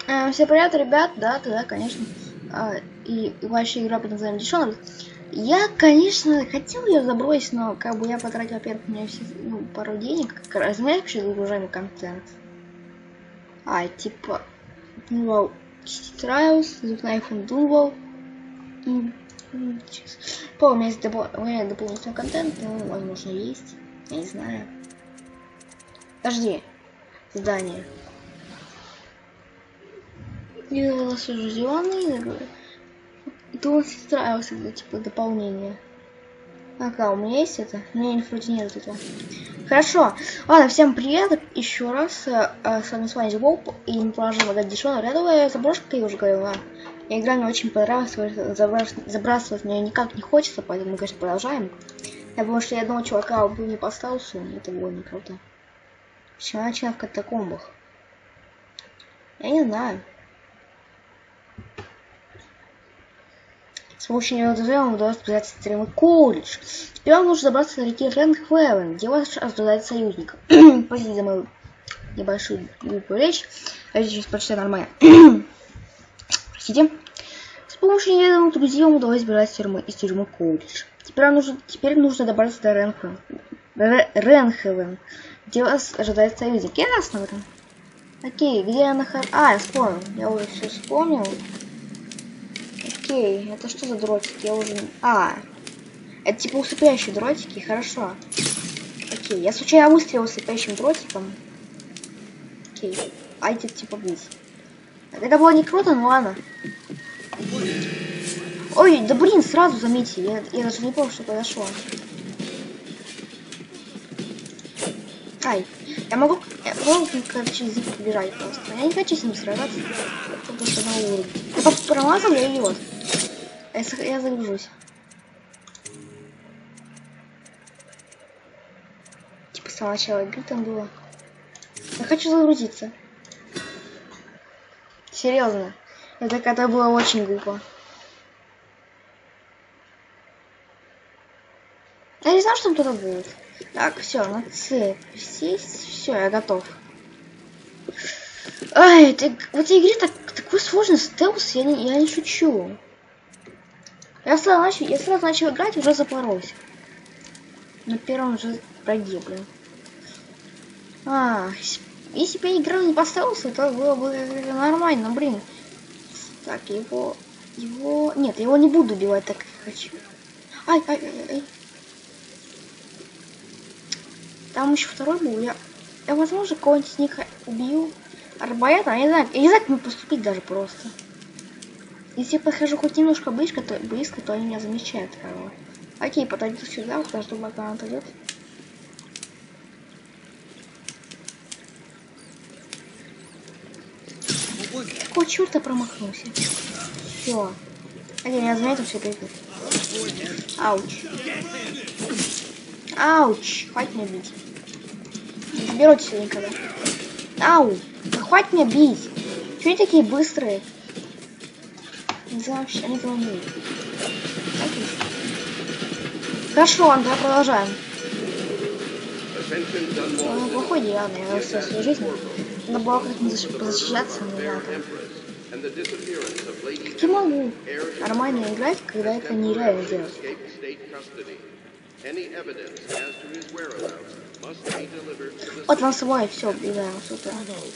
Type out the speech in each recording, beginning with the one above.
Всем привет, ребят, да, конечно. И вообще игра под названием Dishonored. Я, конечно, хотел ее забросить, но как бы я потратил, во-первых, у меня все, пару денег, как размер вообще загружаемый контент. Типа, Dunwall Trials, звук на iPhone Dunwall. У меня есть дополнительный контент, но, возможно, есть. Я не знаю. Подожди. Задание. Я уже зеленый. Думал, устраивался для типа дополнения. Ага, у меня есть это? У меня вроде нет этого. Хорошо. Ладно, всем привет еще раз. С вами Зибоп, и мы продолжаем играть Dishonored. Я думаю, заброшка, я уже говорила. Игра мне очень понравилась, забрасывать мне никак не хочется, поэтому мы, конечно, продолжаем. Потому что я одного чувака убил не по стелсу, это было не круто. Почему я начинаю в катакомбах? Я не знаю. С помощью него вам удалось сбежать с тюрьмы Коулидж. Теперь вам нужно добраться до реки Ренхвеллен, где вас ожидает союзник. Простите за мою небольшую глупую речь. Я сейчас прочитаю нормально. Простите. С помощью неведомых друзей вам удалось сбежать из тюрьмы Коулидж. Теперь нужно добраться до Ренхвеллен, где вас ожидает союзник. Ясно в этом? Окей, где я нахожусь? Я вспомнил. Я уже все вспомнил. Окей, это что за дротики? Я уже... это типа усыпляющие дротики, хорошо. Окей, я случайно выстрелил усыпляющим дротиком. Окей, это типа близ. Это было не круто, но ладно. Ой, да блин, сразу заметьте, я даже не помню, что произошло. Я могу короче, язык убирать просто. Я не хочу с ним сражаться. Потому что на уровне. Я просто промазал, я идиот. Я загружусь. Типа с самого начала игры там было. Я хочу загрузиться. Серьезно. Это было очень глупо. Я не знаю, что там кто-то будет. Так, все, на цепь сесть. Все, я готов. В этой игре такой сложный стелс, я не шучу. Я сразу начал играть, уже запоролся. На первом же враге, блин. Если бы я играл не по стелсу, то было бы нормально, блин. Так, его... Нет, я его не буду убивать, так как хочу. Там еще второй был. Я возможно, кого-нибудь из них убью. Арбалетом, я не знаю, как мне поступить даже просто. Если я подхожу хоть немножко близко, то они меня замечают. Окей, подойду сюда, подожду, пока он отойдет. Какого черта промахнулся? Все. Окей, меня заметил, все придет. Ауч, хватит меня бить. Не заберете сюда никогда. Да хватит меня бить. Чего они такие быстрые? Не знаю вообще, они этого умеют. Хорошо, ладно, давай продолжаем. Плохой диана, я всю свою жизнь. Надо было как-нибудь позащищаться, но не надо. Как я могу нормально играть, когда это нереально делать? Вот вам свой, все, убегаем, супер.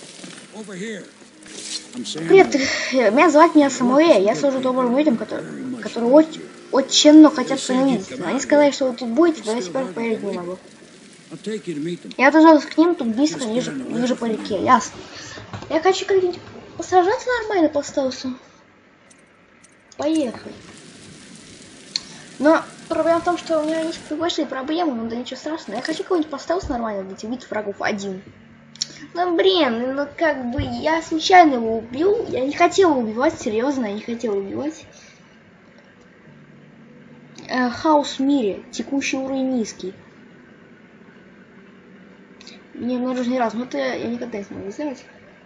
Привет, меня зовут Самуэль, я служу добрым людям, которые очень много хотят с вами видеться. Они сказали, что вы тут будете, но я теперь поверить не могу. Я отожалась к ним тут близко, ниже по реке, ясно. Я хочу как-нибудь сражаться нормально по стелсу. Поехали. Но проблема в том, что у меня есть большие проблемы, но да ничего страшного. Я хочу кого-нибудь по стелсу нормально убить врагов один. Ну блин, как бы я случайно его убил. Я не хотела убивать, серьезно, я не хотела убивать. Хаос в мире, текущий уровень низкий. Мне нужно не раз, но это я никогда не смогу сделать.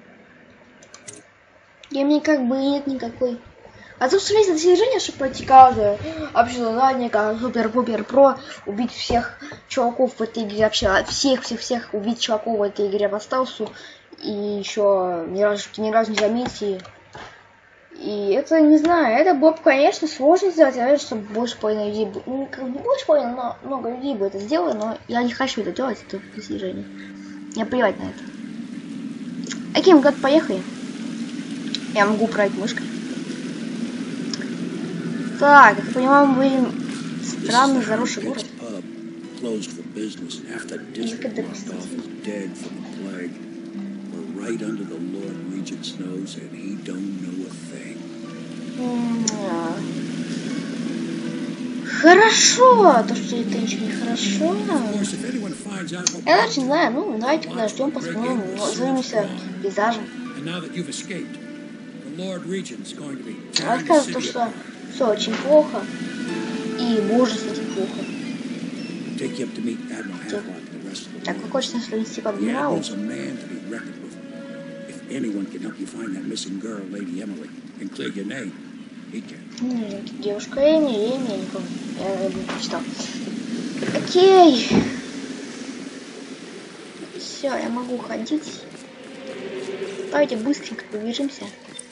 И мне как бы нет никакой... Отсутствие достижения, чтобы пройти каждое вообще задание, как супер-пупер про, убить всех чуваков в этой игре, вообще всех убить чуваков в этой игре по стелсу И еще ни разу не заметили. И это, не знаю, это было бы, конечно, сложно сделать. Я верю, что больше половины людей бы... Ну, как бы не больше половины, но много людей бы это сделало, но я не хочу это делать, это достижение. Мне плевать на это. Окей, мы куда-то поехали. Я могу управлять мышкой. Так, я понимаю, мы будем странный, заросший город. Никогда Хорошо, то, что это ничего не хорошо. Я даже не знаю, ну, давайте подождем, посмотрим, займемся пейзажем. А скажет то, что все очень плохо, и боже, кстати, плохо. Так, вы хотите нас принести по адмиралу? Девушка Эми, я не помню. Я не прочитал. Окей. Все, я могу ходить. Давайте быстренько побежимся.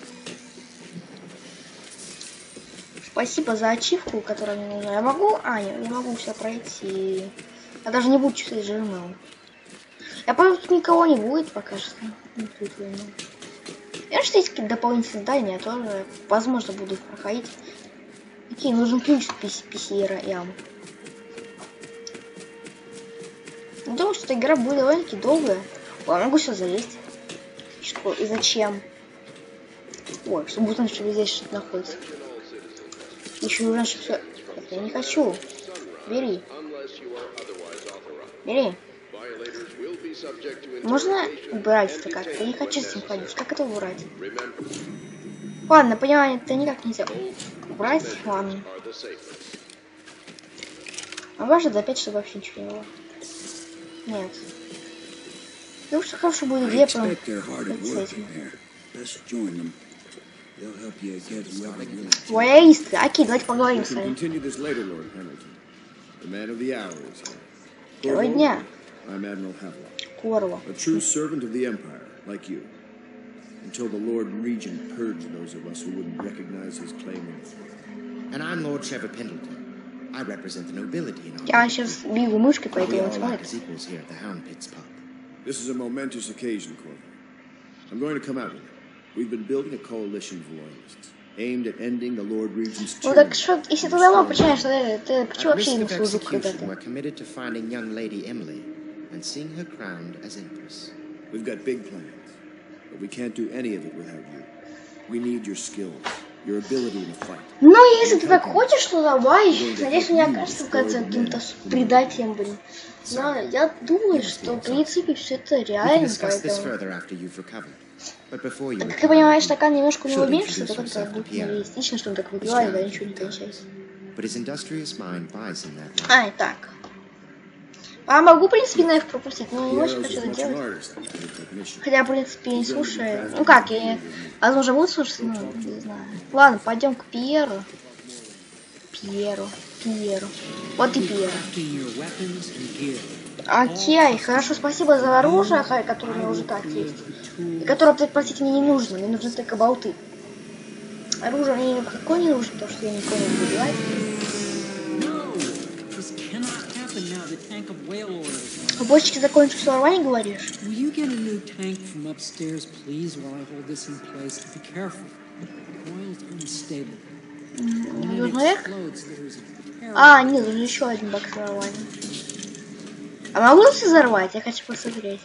Спасибо за ачивку, которая мне нужна. Я могу? А, нет, я могу все пройти. Я даже не буду чувствовать жирного. Я понял, тут никого не будет пока что. Я что есть какие-то дополнительные здания, я тоже, возможно, буду их проходить. Окей, нужен ключ с письера ямы. Думаю, что эта игра будет довольно-таки долгая. О, я могу все залезть. Что и зачем? Ой, чтобы узнать, что здесь что-то находится. Еще нужно, что все. Я не хочу. Бери. Бери. Можно убирать это как-то? Я не хочу с ним ходить. Как это убрать? Ладно, понимаю, это никак нельзя убрать. Ладно. А важно опять, чтобы вообще ничего не было. Нет. Думаю, что хорошо будет идея с этим. Лоялисты. Окей, давайте поговорим с вами. Герой дня. I'm Admiral Havelock, Корло. a true servant of the Empire, like you, until the Lord Regent purged those of us who wouldn't recognize his claimants. And I'm Lord Trevor Pendleton. I represent the nobility in our Я сейчас бегу мышкой по We этой all вот act as equals here at the Hound Pits pub. This is a momentous occasion, Corvo. I'm going to come out with it. We've been building a coalition of loyalists, aimed at ending the Lord Regent's Ну tyranny. так что, если ты давно починаешь, что ты почему At вообще risk ему of служил execution, когда-то? we're committed to finding young Lady Emily and seeing her crowned as Empress. We've got big plans, but we can't do any of it without you. We need your skills, your ability in a fight. Ну, если ты так хочешь, то давай. Надеюсь, он не окажется в конце каким-то предателем, блин. Но я думаю, что в принципе все это We can реально, discuss this поэтому... further after you've recovered. But before you Так как retire, я понимаю, стакан немножко не should уменьшится, то introduce как-то yourself to будет Pierre. нереалистично, что он так выпивает, да ничего не кончается. but his industrious mind buys him that right. Ай, так. А могу, в принципе, на их пропустить, но не очень Piero's хочу as это much an делать. artist as a technician. Хотя, в принципе, не слушаю. Ну как, я, возможно, буду слушать, ну, не знаю. Ладно, пойдем к Пьеру. Пьеру. Вот и Пьеру. Окей, хорошо, спасибо за оружие, которое у меня уже так есть. И которое, простите, мне не нужно. Мне нужны только болты. Оружие мне никакое не нужно, потому что я никого не буду убивать. Уборщики закончили все нормально, говоришь? Наверх? А, нет, нужно еще один бак взорвать. А могу все взорвать? Я хочу посмотреть.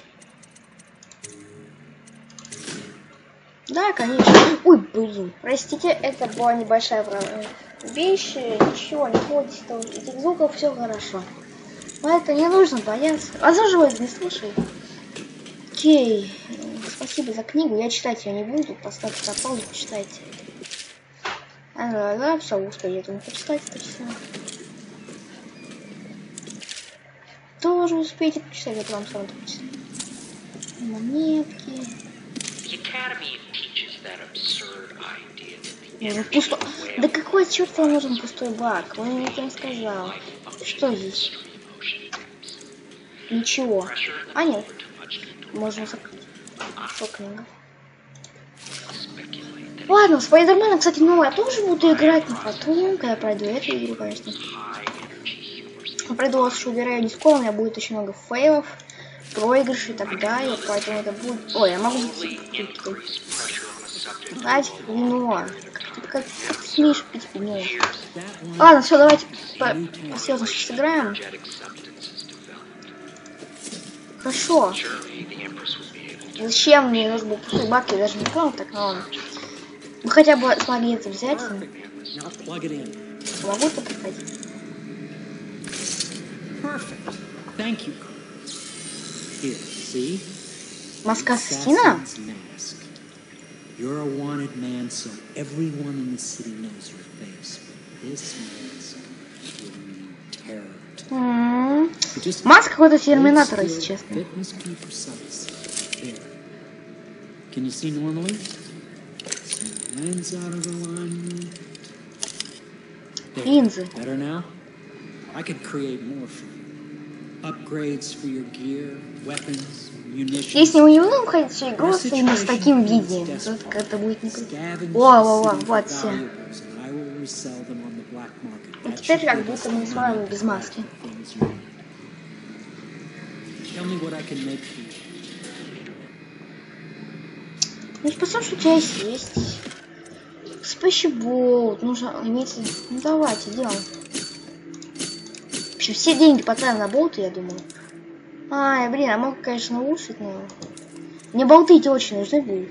Да, конечно. Ой, блин. Простите, это была небольшая вещь. Ничего, не бойтесь, этих звуков все хорошо. Но это не нужно бояться. Возможно, вы это не слушали. Окей. Спасибо за книгу. Я читать ее не буду. Поставьте на паузу, почитайте. Да, все, успели этому почитать, это все. Тоже успейте почитать, это вам сразу почитать. Монетки. Пустой. Да какой черт вам нужен пустой бак? Он мне не сказал. Что здесь? Ничего. А нет. Можно закрыть. Что книга? Ладно, в Спайдермена, кстати, новая тоже буду играть, но потом, когда пройду эту игру, конечно. Я пройду вас еще, убираю не скоро, у меня будет очень много фейлов, проигрышей и так далее, поэтому это будет... Ой, я могу... Знаете, вино. Как ты смеешь пить вино? Ладно, все, давайте серьезно сейчас сыграем. Хорошо. Зачем мне нужно было пустые баки? Я даже не понял, так, ну ладно. Мы хотя бы смогли это взять. Могу это проходить? Маска ассасина? You're a wanted man, so everyone in the city knows your face. This mask will mean terror. Маска какой-то терминатора, если честно. Can you see normally? Lens out of alignment. Линзы. Better now? I could create more for you. Upgrades for your gear, weapons, munitions. Если мы не будем ходить всю игру именно с таким видео, то это будет не круто. Во, вот все. И теперь как будто мы с вами без маски. Ну, посмотрим, что у тебя есть. Спэшиболт, нужно иметь... Ну, давайте, делаем. Вообще, все деньги потратим на болты, я думаю. Ай, блин, а мог, конечно, улучшить, но... Мне болты эти очень нужны будут.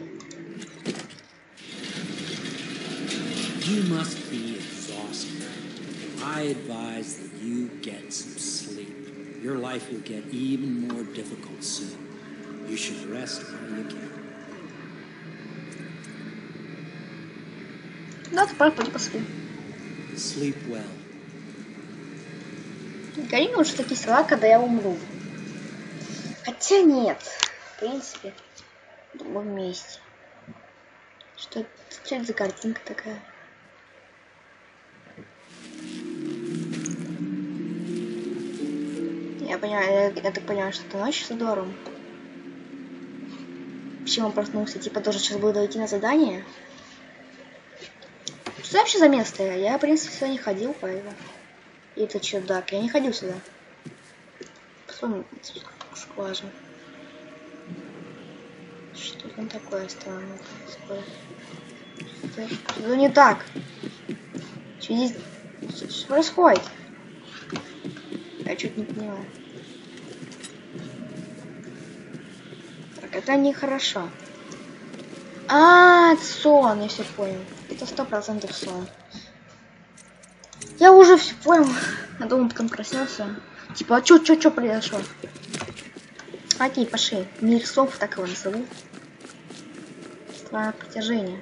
You must be exhausted. I advise that you get some sleep. Your life will get even more difficult soon. You should rest while you can. Да, ты прав, пойди поспи. Sleep well. Гони лучше такие слова, когда я умру. Хотя нет, в принципе, в другом месте. Что это за картинка такая? Я понимаю, я так понимаю, что это ночь с Эдуардом. Почему он проснулся? Типа тоже сейчас буду идти на задание? Что вообще за место? Я, в принципе, сюда не ходил, поэтому... И это чудак, я не ходил сюда. Посмотрим, скважина. Что там такое странное происходит? Что не так? Что здесь что происходит? Я чуть не понимаю. Так, это нехорошо. Это сон, я все понял. Это 100% сон. Я уже все понял. Я думал, потом проснется. Типа, а что произошло? Окей, пошли. Мир снов, так его назову. Странное притяжение.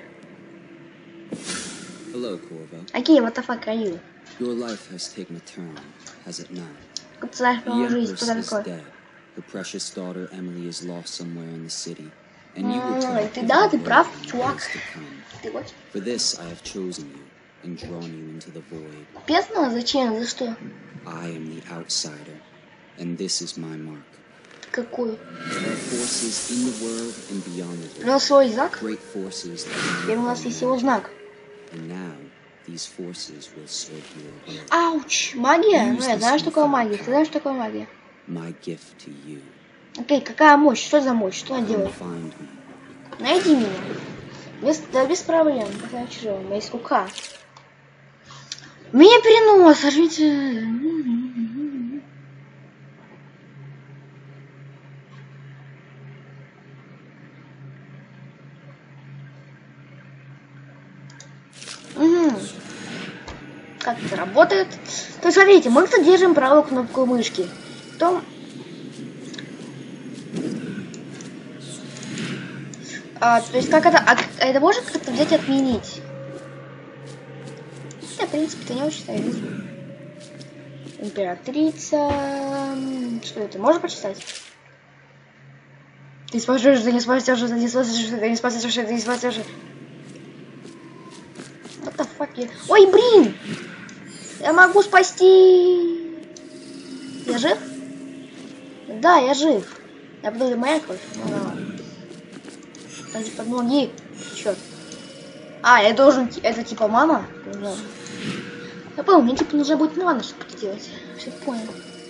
Hello, Corvo. Окей, what the fuck are you? Your life has taken a turn, has it not? Как ты знаешь про The мою жизнь, Empress что is такое? dead. Her precious daughter Emily is lost somewhere in the city, and you will tell Ты да, ты her прав, what чувак. is to come. Ты вот. For this I have chosen you and drawn you into the void. Бездна? Зачем? За что? I am the outsider, and this is my mark. Какой? There are forces in the world and beyond the У world. нас свой знак? Great forces that Теперь у нас есть его знак. and now these forces will serve your will. Ауч! Магия? Ну, я знаю, что такое магия. Ты знаешь, что такое магия? My gift to you. Окей, какая мощь? Что за мощь? Что она Come делает? find me. Найди меня. Без проблем. Какая чужого. У меня есть рука. Меня перенос. Сожмите. Как это работает? То есть, смотрите, мы тут держим правую кнопку мышки. Потом... то есть, как это... это можно как-то взять и отменить? Хотя, в принципе, это не очень ставит. Императрица... Что это? Можно прочитать? Ты не спасешь, ты не спасешь, ты не спасешь, ты не спасешь, ты не спасешь. What the fuck? Ой, блин! Я могу спасти... Я жив? Да, я жив. Я буду моя кровь. Ну, под ноги. Черт. А, я должен... Это типа мама? Я понял, мне типа нужно будет мана, чтобы это делать. Все понял.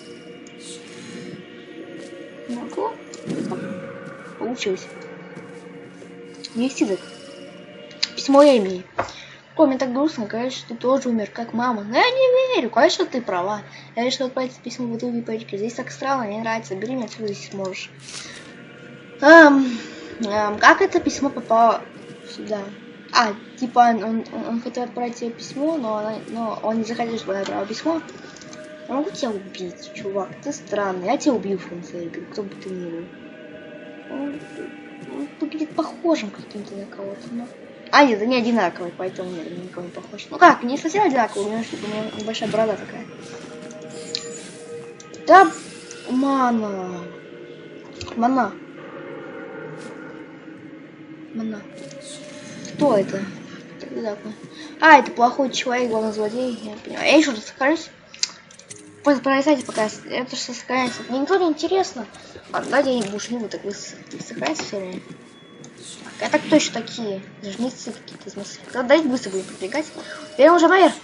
Могу? Получилось. Нести так. Письмо Эмили. Ой, мне так грустно, конечно, ты тоже умер, как мама. Но я не верю, конечно, ты права. Я решил отправить письмо в итоге Пэчке. Здесь так странно, мне нравится. Бери меня отсюда, если сможешь. Как это письмо попало сюда? А, типа он хотел отправить тебе письмо, но он не захотел, чтобы я отправил письмо. Я могу тебя убить, чувак, ты странный. Я тебя убью в конце игры, кто бы ты ни был. Он выглядит похожим каким-то на кого-то, но... А, нет, это не одинаковый, поэтому нет, никого не похож. Ну как, не совсем одинаковый, у меня небольшая борода такая. Да, мана. Кто это? А, это плохой человек, главный злодей. Я понимаю. Я еще раз сохранюсь. Пролетайте пока. Это что сохраняется. Мне никто не интересно. Ладно, давайте я больше не буду так сохраняться все время. А так кто еще такие? Жнецы какие-то из нас. Давайте быстро будем продвигать. Берем уже наверх.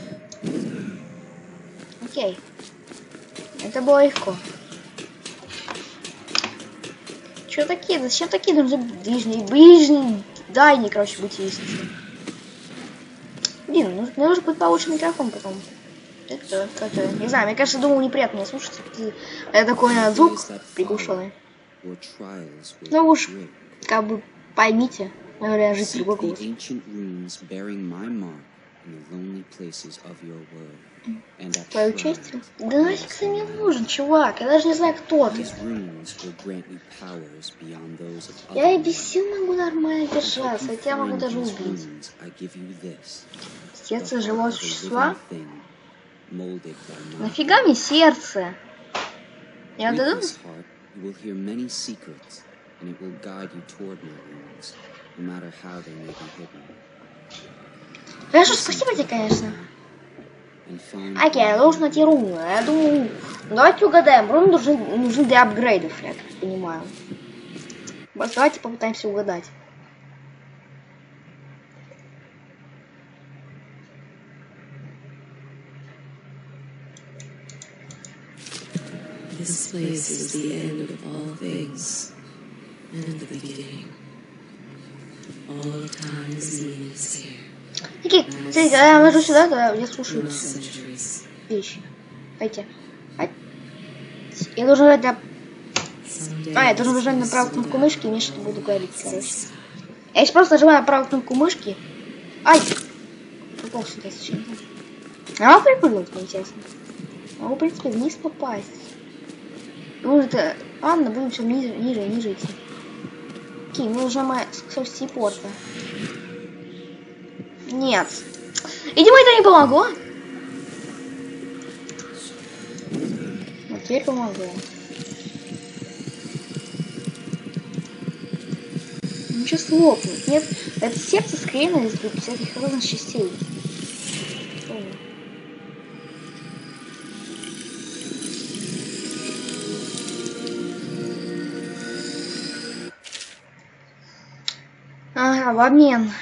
Окей. Это было легко. Что такие? Зачем такие нужны ближние? Дальний, короче, быть есть. Блин, нужно будет получше микрофон потом. Это, не знаю, мне кажется, думаю, неприятно меня слушать. Это такой звук приглушенный. Ну уж, как бы поймите, наверное, жить другой голос. Твою честь? Да нафиг ты мне нужен, чувак, я даже не знаю, кто ты. Я и без сил могу нормально держаться, я тебя могу даже убить. Сердце живого существа? Нафига мне сердце? Я додумал? Хорошо, спасибо тебе, конечно. Окей, я должен найти руну. Я думаю, давайте угадаем. Руны нужны для апгрейдов, я так понимаю. Давайте попытаемся угадать. This place is the end of all things, and the beginning. All time is here. Окей, смотрите, когда я нажму сюда, то я слушаю вещи. Дайте. Я должен нажать на... я должен нажать на правую кнопку мышки, и мне что-то буду говорить, короче. Я сейчас просто нажимаю на правую кнопку мышки. Ай! Попал сюда сейчас. А могу припрыгнуть, интересно. Могу, в принципе, вниз попасть. Ну, это... Ладно, будем все ниже идти. Окей, мы нажимаем с телепорта. Нет. Видимо, это не помогло. Вот теперь помогло. Ну сейчас лопнет. Нет, это сердце склеено из всяких разных частей. Ага, в обмен.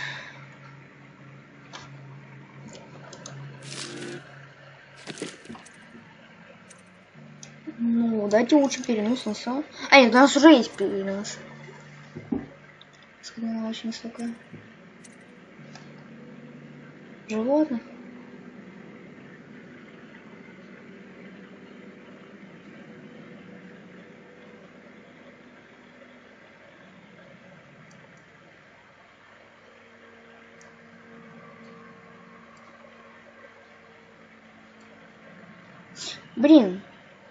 Ну, давайте лучше переносимся. А, нет, у нас уже есть перенос. Скорее, она очень высокая. Животных. Блин.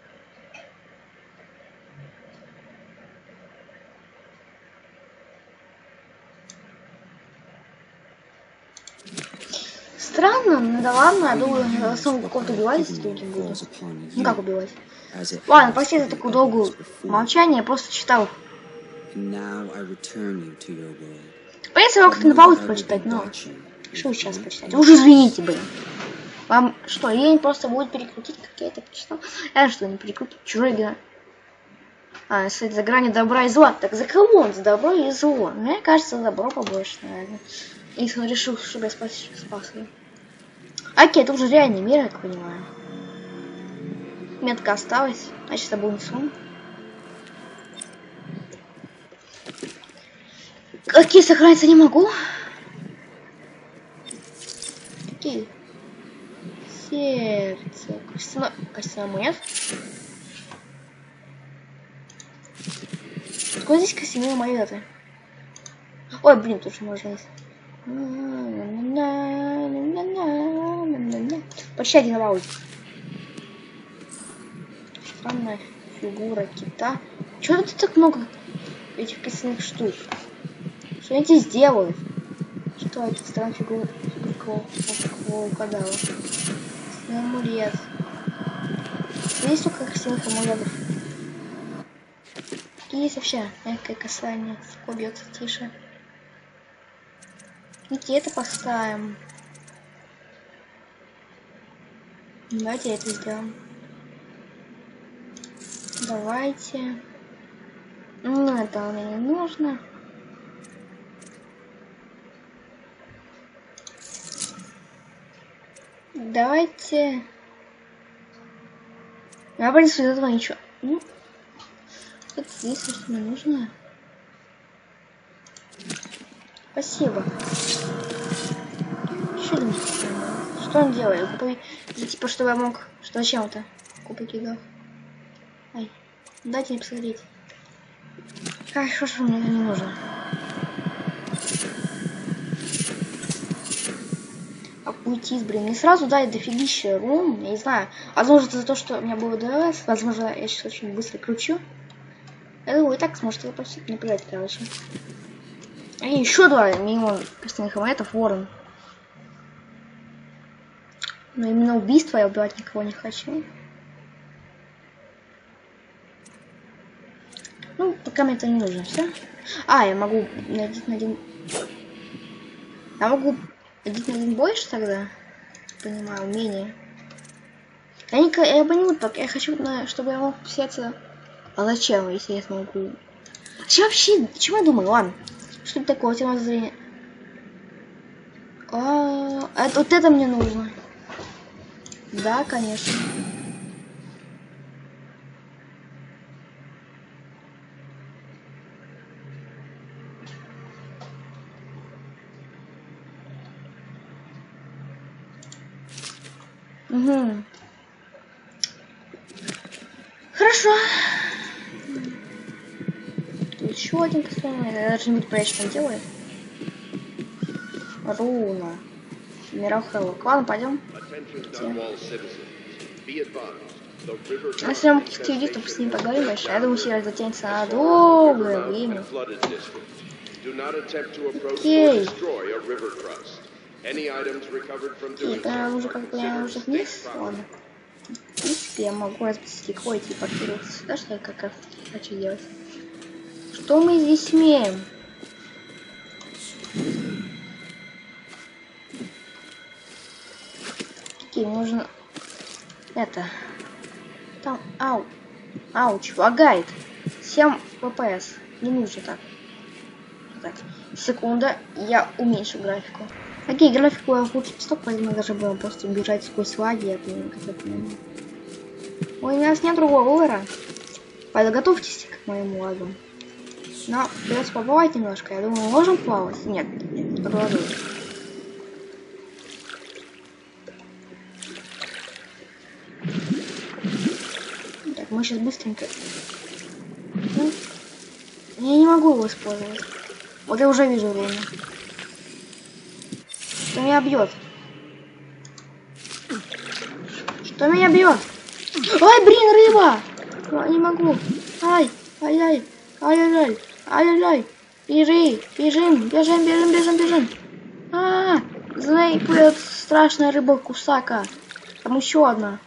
Странно, ну да ладно, я думаю, я сам какого-то убивать с другим буду. Ну как убивать? Ладно, прости за такую долгую молчание, я просто читал. В принципе, я как-то на паузу прочитать, но... Что сейчас почитать? Уже извините, блин. Вам что, лень просто будет перекрутить, как я это почитал? Я что, не перекрутить? Чужой игра. А, стоит за гранью добра и зла. Так за кого он? За добро и зло? Мне кажется, добро побольше, наверное. Если он решил, чтобы я спас ее. Окей, это уже реальный мир, я так понимаю. Метка осталась. Значит, это был не сон. Какие сохраниться не могу. Какие? Сердце. Костяной монет. Откуда здесь костяные монеты? Ой, блин, тут же можно есть. Почти один раунд. Странная фигура кита. Чего тут так много этих костяных штук? Что они здесь делают? Что это? Странная фигура волкодава. Амулет. Здесь только костяных амулетов. Есть вообще мягкое касание. Стекло бьется тише. Видите, это поставим. Давайте это сделаем. Давайте. Ну, это мне не нужно. Давайте. Я принесу из этого ничего. Ну, это здесь что мне нужно. Спасибо. Что он делает? Типа, чтобы я мог... Что, зачем это? Кубы кидал. Ай, дайте мне посмотреть. Хорошо, что мне это не нужно. Уйти, блин. Не сразу дать дофигища рум, я не знаю. Возможно, это за то, что у меня было ДС. Возможно, я сейчас очень быстро кручу. Я думаю, и так сможете запросить, наплевать, короче. И еще 2 миллиона костяных монетов, ворон. Но именно убийство я убивать никого не хочу. Ну, пока мне это не нужно, все. А, я могу найти на один... Я могу найти на один больше тогда? Понимаю, умение. Я понимаю, так, я хочу, чтобы я мог писаться... А зачем, если я смогу? Вообще, чему я думаю? Ладно. Что это такое? Тема зрения. Вот это мне нужно. Да, конечно. Угу. Хорошо. Тут еще один костяной. Я даже не буду проверять, что он делает. Руна. Мирохеллок. Ладно, пойдем. Если мы каких-то юдистов с ним поговорим больше, я думаю, серия затянется на долгое время. Окей. Это уже как бы я уже вниз. Ладно. В принципе, я могу разбить стекло и телепортироваться сюда, что я как хочу делать. Что мы здесь имеем? Окей, нужно... Это... Там... Ауч, лагает. 7 ППС. Не нужно так. Секунда, я уменьшу графику. Окей, графику я ухудшить стоп, поэтому даже будем просто бежать сквозь лаги. Это не... Ой, у нас нет другого выбора. Подготовьтесь к моему лагу. Но придется поплавать немножко. Я думаю, мы можем плавать? Нет, продолжим. Так, мы сейчас быстренько... Ну, я не могу его использовать. Вот я уже вижу время. Что меня бьет? Что меня бьет? Ой, блин, рыба! Я не могу. Ай, ай-яй, ай-яй-яй, ай-яй-яй. Бежим. Знаете, страшная рыба кусака. Там еще одна.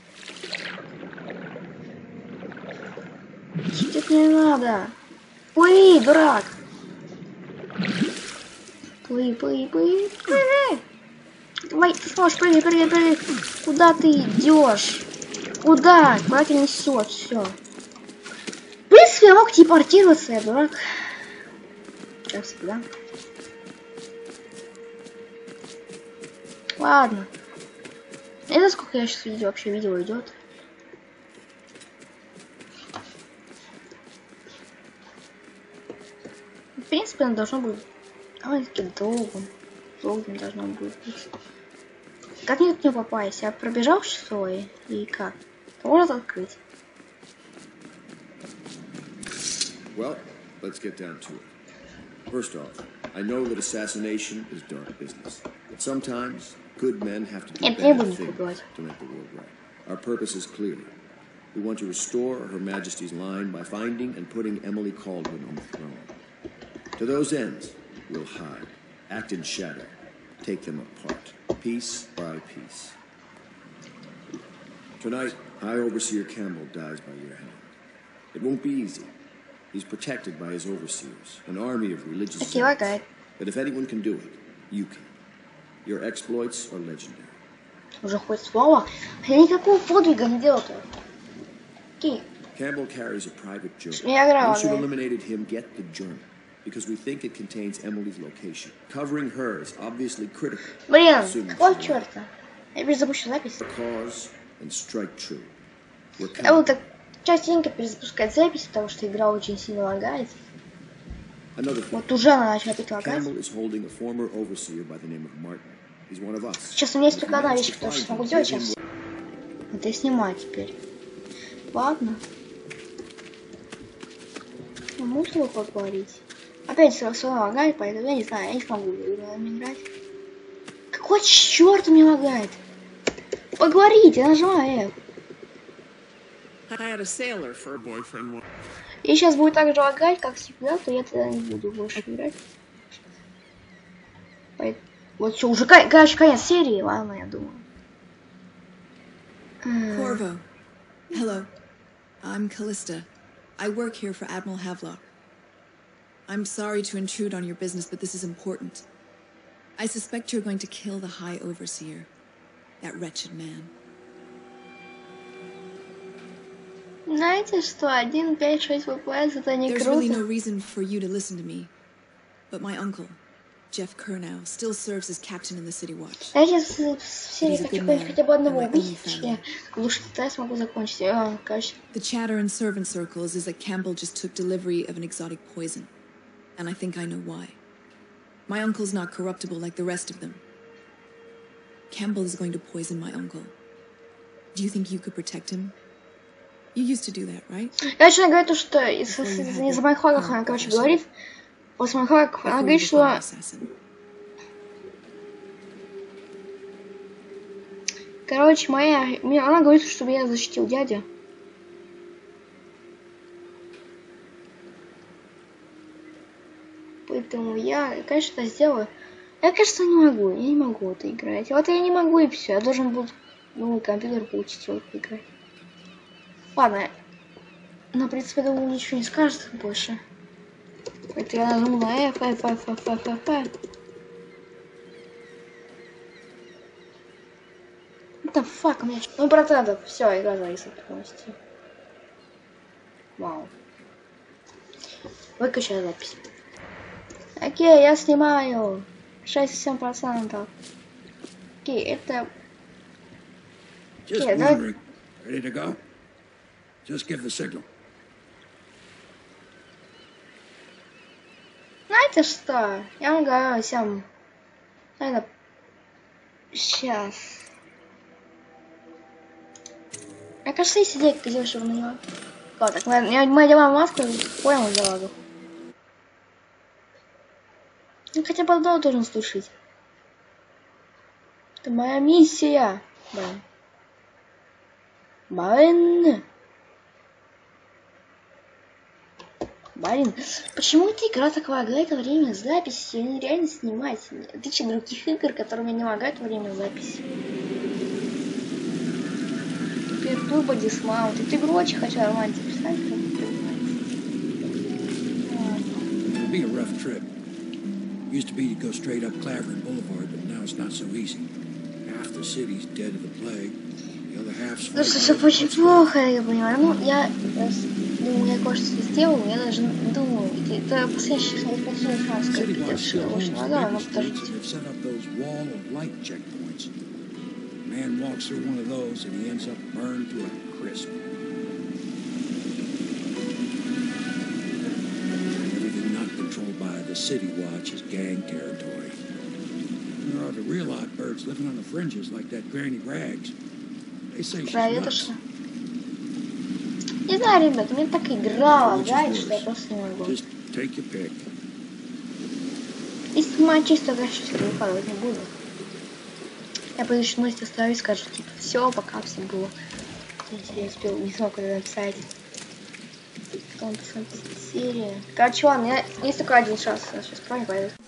Читать не надо. Плыви, дурак. Плыви. Давай, ты сможешь, прыгай. Куда ты идешь? Куда? Куда ты несешь? Все. принципе, я мог телепортироваться, я дурак. Как всегда. Ладно. Это сколько я сейчас видео, вообще видео идет? В принципе, оно должно быть довольно-таки долгим. Долгим должно быть. Как мне тут не попасть? Я пробежал шестой и как? Можно открыть? Well, let's get down to it. First off, I know that assassination is dark business, but sometimes good men have to do Нет, не bad буду things пугать. to make the world right. Our purpose is clear. We want to restore Her Majesty's line by finding and putting Emily Caldwin on the throne. To those ends, we'll hide, act in shadow, take them apart, piece by piece. Tonight, High Overseer Campbell dies by your hand. It won't be easy. He's protected by his overseers, an army of religious Окей, лагает. But if anyone can do it, you can. Your exploits are legendary. Уже хоть слово. Я никакого подвига не делал. Окей. Campbell carries a private journal. Я играла, Once you've да. eliminated him, get the journal. Because we think it contains Emily's location. Covering her is obviously critical. Блин, Assuming какого she's alive. черта? Я перезапущу запись. Cause and strike true. We're Я буду coming. так частенько перезапускать запись, потому что игра очень сильно лагает. Another thing. Вот уже она начала опять лагать. Campbell is holding a former overseer by the name of Martin. He's one of us. Сейчас у меня есть If we только одна manage вещь, to которую find я смогу him, сделать give him сейчас. Это я снимаю теперь. Ладно. Ну, можно его поговорить? Опять все лагает, поэтому я не знаю, я не смогу играть. Какой черт мне лагает? Поговорите, я нажимаю F. I had a sailor for a boyfriend. И сейчас будет так же лагать, как всегда, то я тогда не буду больше играть. Вот все, уже короче, конец серии, ладно, я думаю. Corvo. Hello. I'm Callista. I work here for Admiral Havelock. I'm sorry to intrude on your business, but this is important. I suspect you're going to kill the High Overseer. That wretched man. Знаете что, 1.5.6 FPS это не There's really no круто. reason for you to listen to me. But my uncle, Jeff Kernow, still serves as captain in the City Watch. Я сейчас в серии хочу хотя бы одного убить, точнее, потому что тогда я смогу закончить. Короче, The chatter in servant circles is that Campbell just took delivery of an exotic poison. And I think I know why. My uncle's not corruptible like the rest of them. Campbell is going to poison my uncle. Do you think you could protect him? You used to do that, right? я начинаю говорить то, что из-за моих лагов она, короче, говорит, после моих лагов она говорит, что... Assassin. Короче, она говорит, чтобы я защитил дядю. Поэтому я, конечно, это сделаю. Я, кажется, не могу. Я не могу это играть. Вот я не могу, и все. Я должен буду новый компьютер получить вот играть. Ладно. Но, в принципе, думаю, ничего не скажет больше. Поэтому я нажму на F. Да фак, у меня... Ну, процентов. Все, игра зависла полностью. Вау. Выключай запись. Окей, я снимаю. 67%. Окей, это... Just Yeah, that- wondering. Ready to go? Just give the signal. Знаете что? Я вам говорю всем... Это... Сейчас. Мне кажется, есть идея, как сделать, чтобы на него... Вот так, мы одеваем маску, понял, залагал. Ну, хотя бы одного должен слушать. Это моя миссия. Блин. Блин, почему эта игра так лагает во время записи? Ее нереально снимать. В отличие от других игр, которые не лагают во время записи. Теперь турбо дисмаунт. Эту игру очень хочу романтик. Представляете, как это It'll be a rough trip. Used to be to go straight up Clavering Boulevard, but now it's not so easy. Half the city's dead of the plague. The other half's Ну, что все очень плохо, я понимаю. Ну, я... Думаю, я кое-что сделал, я даже думаю, это последний шанс, как City Питер watch still Шилл. owns Очень the возможно, mega но streets, подождите. and they've set up those wall of light checkpoints. A man walks through one of those, and he ends up burned to a crisp. Everything not controlled by the City Watch is gang territory. There are the real odd birds living on the fringes, like that Granny Rags. They say she's Да, это nuts. что? Не знаю, ребят, мне так играло, знаете, что я просто не могу. Just take your pick. Если моя чисто графически выкладывать не буду. Я пойду еще мысли оставлю и скажу, типа, все, пока всем было. Если я успел, не смог это написать. Потом посмотрите серия. Короче, ладно, есть только один шанс, сейчас правильно пойдет.